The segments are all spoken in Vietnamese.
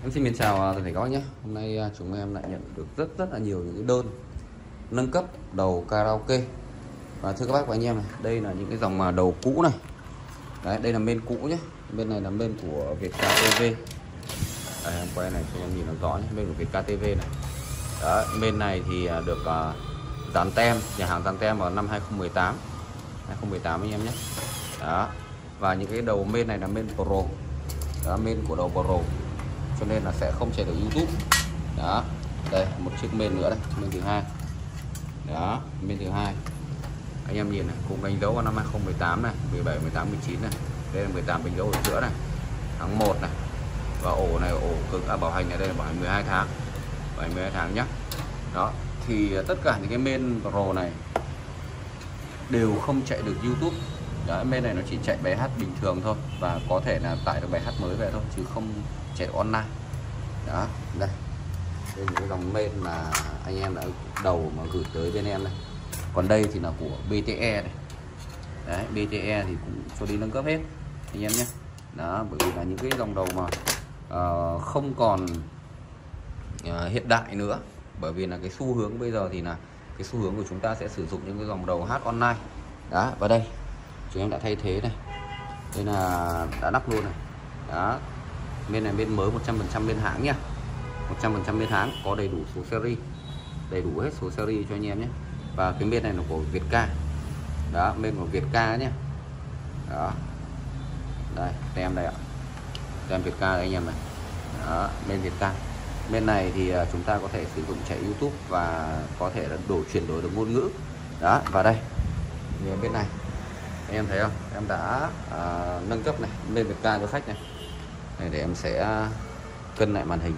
Em xin mến chào toàn thể các bác nhé. Hôm nay chúng em lại nhận được rất là nhiều những cái đơn nâng cấp đầu karaoke. Và thưa các bác và anh em này, đây là những cái dòng mà đầu cũ này. Đấy, đây là main cũ nhé. Bên này là main của VKTV. Đây, em quay này cho em nhìn nó rõ nhé, main của VKTV này. Đó, main này thì được dán tem, nhà hàng dán tem vào năm 2018 anh em nhé. Đó. Và những cái đầu main này là main Pro. Đó, main của đầu Pro, cho nên là sẽ không chạy được YouTube. Đó, đây một chiếc main nữa đây, main thứ hai. Đó, main thứ hai anh em nhìn này, cùng đánh dấu vào năm 2018 này, 17, 18, 19 này. Đây là 18 đánh dấu ở giữa này, tháng 1 này. Và ổ này, ổ cực bảo hành này, đây là bảo hành 12 tháng, bảo hành 12 tháng nhá. Đó, thì tất cả những cái main Pro này đều không chạy được YouTube. Đó, main này nó chỉ chạy bài hát bình thường thôi, và có thể là tải được bài hát mới về thôi, chứ không chạy online. Đó, đây những cái dòng main mà anh em đã đầu mà gửi tới bên em này. Còn đây thì là của BTE này. Đấy, BTE thì cũng cho đi nâng cấp hết anh em nhé. Đó, bởi vì là những cái dòng đầu mà không còn hiện đại nữa, bởi vì là cái xu hướng bây giờ thì là cái xu hướng của chúng ta sẽ sử dụng những cái dòng đầu hát online. Đó, và đây chúng em đã thay thế này, đây là đã lắp luôn này. Đó, bên này bên mới 100% bên hãng nha, 100% bên hãng, có đầy đủ số series, đầy đủ hết số series cho anh em nhé. Và cái bên này là của Vietca. Đó, bên của Vietca nhé. Đó, đây tem đây ạ, tem Vietca đây anh em này. Đó, bên Vietca. Bên này thì chúng ta có thể sử dụng chạy YouTube và có thể là chuyển đổi được ngôn ngữ. Đó, và đây thì bên này anh em thấy không, em đã nâng cấp này lên Vietca cho khách này. Đây, để em sẽ cân lại màn hình.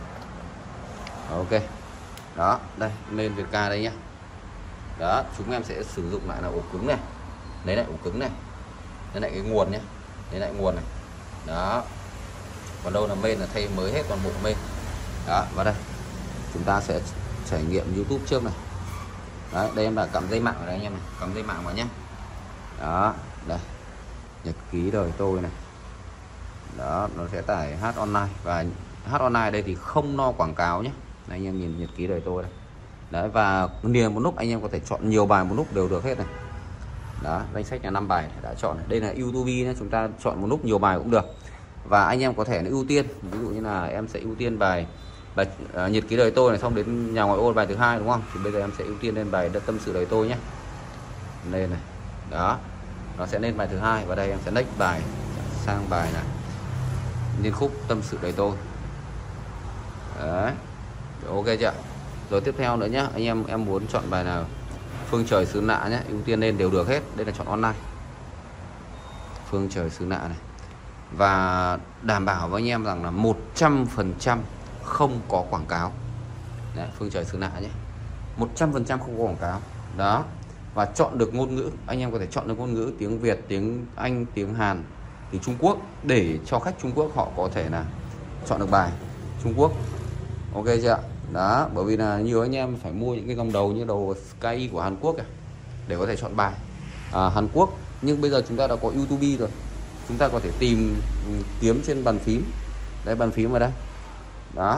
Ok, đó, đây lên Vietca đây nhá. Đó, chúng em sẽ sử dụng lại là ổ cứng này, lấy lại ổ cứng này, lấy lại cái nguồn nhé, lấy lại nguồn này. Đó, còn đâu là main là thay mới hết toàn bộ main. Đó, và đây chúng ta sẽ trải nghiệm YouTube trước này. Đấy, đây em đã cắm dây mạng vào đây anh em này, cắm dây mạng vào nhé. Đó, đây nhật ký đời tôi này. Đó, nó sẽ tải hát online, và hát online đây thì không no quảng cáo nhé. Đây, anh em nhìn nhật ký đời tôi đây. Đấy, và liền một nút anh em có thể chọn nhiều bài một nút đều được hết này. Đó, danh sách là 5 bài đã chọn này. Đây là YouTube nhé, chúng ta chọn một nút nhiều bài cũng được. Và anh em có thể ưu tiên, ví dụ như là em sẽ ưu tiên bài nhật ký đời tôi này, xong đến nhà ngoại ô bài thứ hai đúng không? Thì bây giờ em sẽ ưu tiên lên bài tâm sự đời tôi nhé. Lên này. Đó, nó sẽ lên bài thứ hai, và đây em sẽ next bài sang bài này, liên khúc tâm sự đời tôi. Đấy, ok chưa? Rồi tiếp theo nữa nhá, anh em muốn chọn bài nào phương trời xứ lạ nhé, ưu tiên lên đều được hết. Đây là chọn online, phương trời xứ lạ này. Và đảm bảo với anh em rằng là 100% không có quảng cáo. Đấy, phương trời xứ lạ nhé, 100% không có quảng cáo. Đó, và chọn được ngôn ngữ, anh em có thể chọn được ngôn ngữ tiếng Việt, tiếng Anh, tiếng Hàn, tiếng Trung Quốc, để cho khách Trung Quốc họ có thể là chọn được bài Trung Quốc. Ok chưa? Đó, bởi vì là nhiều anh em phải mua những cái dòng đầu như đầu Sky của Hàn Quốc để có thể chọn bài Hàn Quốc. Nhưng bây giờ chúng ta đã có YouTube rồi, chúng ta có thể tìm kiếm trên bàn phím. Đây, bàn phím ở đây. Đó,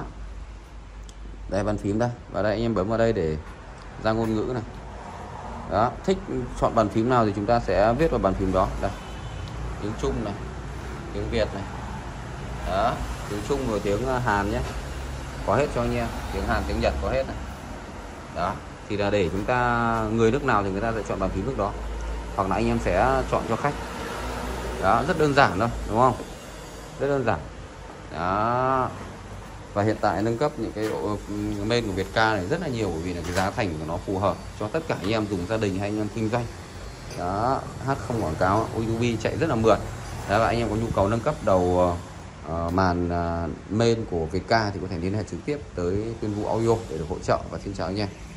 đây bàn phím đây, và đây anh em bấm vào đây để ra ngôn ngữ này. Đó, thích chọn bàn phím nào thì chúng ta sẽ viết vào bàn phím đó. Đây, tiếng Trung này, tiếng Việt này. Đó, tiếng Trung rồi tiếng Hàn nhé, có hết cho anh em, tiếng Hàn, tiếng Nhật có hết này. Đó, thì là để chúng ta, người nước nào thì người ta sẽ chọn bàn phím nước đó, hoặc là anh em sẽ chọn cho khách. Đó, rất đơn giản thôi đúng không, rất đơn giản. Đó, và hiện tại nâng cấp những cái main của Vietca này rất là nhiều, bởi vì là cái giá thành của nó phù hợp cho tất cả anh em dùng gia đình hay anh em kinh doanh. Đó, hát không quảng cáo, YouTube chạy rất là mượt. Đó, và anh em có nhu cầu nâng cấp đầu màn main của Vietca thì có thể liên hệ trực tiếp tới Tuyên Vũ Audio để được hỗ trợ. Và xin chào anh em.